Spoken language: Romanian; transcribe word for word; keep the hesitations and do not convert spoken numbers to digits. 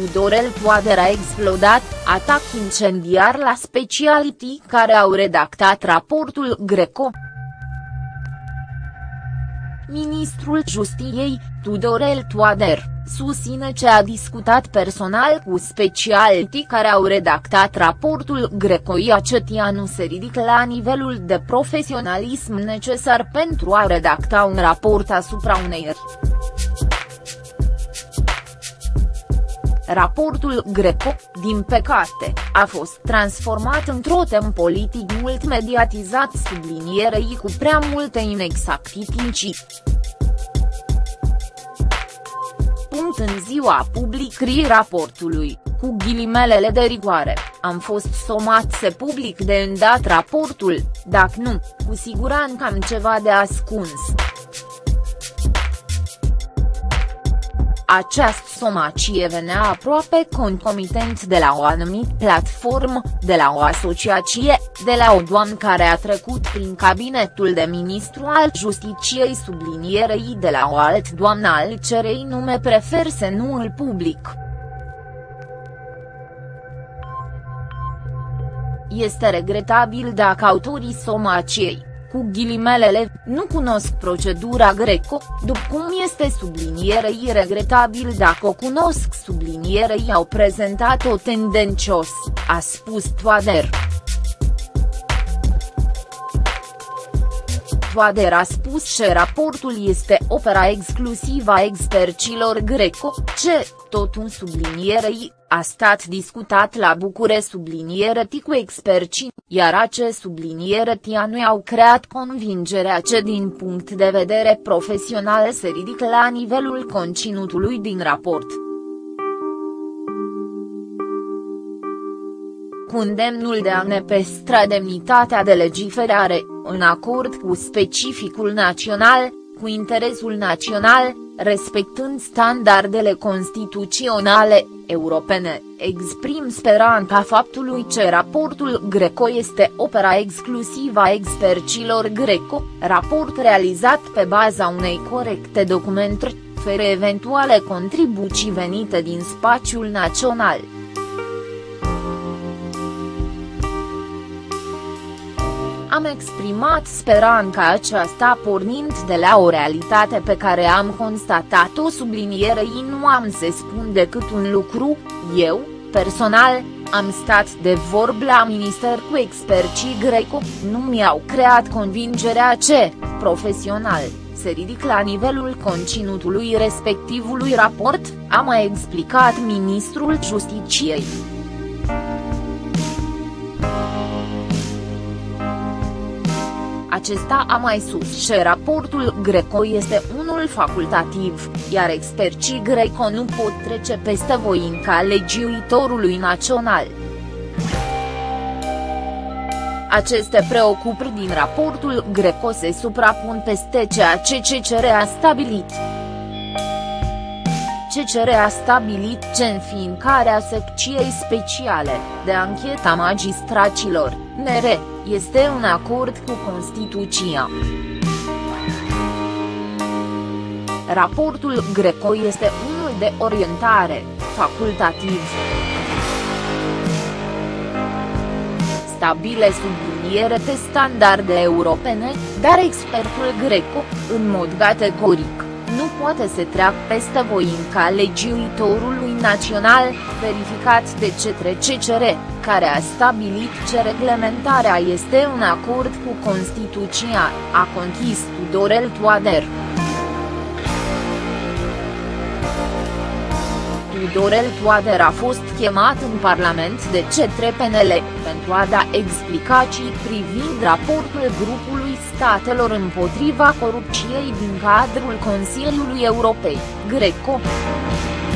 Tudorel Toader a explodat, atac incendiar la specialitii care au redactat raportul Greco. Ministrul Justiției, Tudorel Toader, susține că a discutat personal cu specialitii care au redactat raportul Greco, iar acetia nu se ridică la nivelul de profesionalism necesar pentru a redacta un raport asupra unei eri. Raportul Greco, din păcate, a fost transformat într-o temă politic mult mediatizat, sublinierei cu prea multe inexactitudini. Punct în ziua publicării raportului, cu ghilimelele de rigoare, am fost somat să public de îndată raportul, dacă nu, cu siguranță am ceva de ascuns. Această somacie venea aproape concomitent de la o anumită platformă, de la o asociație, de la o doamnă care a trecut prin cabinetul de ministru al Justiției, sublinierei de la o altă doamnă al cărei nume prefer să nu îl public. Este regretabil dacă autorii somaciei, cu ghilimelele, nu cunosc procedura Greco, după cum este sublinierei regretabil dacă o cunosc, sublinierei au prezentat-o tendențios, a spus Toader. Toader a spus că raportul este opera exclusivă a experților Greco, ce, tot un sublinierei, a stat discutat la București subliniereti cu experții, iar ace subliniereti nu au creat convingerea ce din punct de vedere profesional se ridică la nivelul conținutului din raport. Cu îndemnul de a ne păstra demnitatea de legiferare, în acord cu specificul național, cu interesul național, respectând standardele constituționale, europene, exprim speranța faptului că raportul Greco este opera exclusivă a experților Greco, raport realizat pe baza unei corecte documentări, fără eventuale contribuții venite din spațiul național. Am exprimat speranța aceasta pornind de la o realitate pe care am constatat-o, sublinierei nu am să spun decât un lucru, eu, personal, am stat de vorbă la minister cu experții Greco, nu mi-au creat convingerea ce, profesional, se ridică la nivelul conținutului respectivului raport, a mai explicat ministrul Justiției. Acesta a mai sus că raportul Greco este unul facultativ, iar experții Greco nu pot trece peste voința legiuitorului național. Aceste preocupări din raportul Greco se suprapun peste ceea ce C C R a stabilit. C C R a stabilit că înființarea secției speciale, de ancheta magistraților, N R, este în acord cu Constituția. Raportul Greco este unul de orientare, facultativ. Stabile sublinierete standarde europene, dar expertul Greco, în mod categoric, nu poate să treacă peste voința legiuitorului național, verificat de către C C R, care a stabilit că reglementarea este în acord cu Constituția, a conchis Tudorel Toader. Tudorel Toader a fost chemat în Parlament de către P N L, pentru a da explicații privind raportul grupului statelor împotriva corupției din cadrul Consiliului Europei, Greco.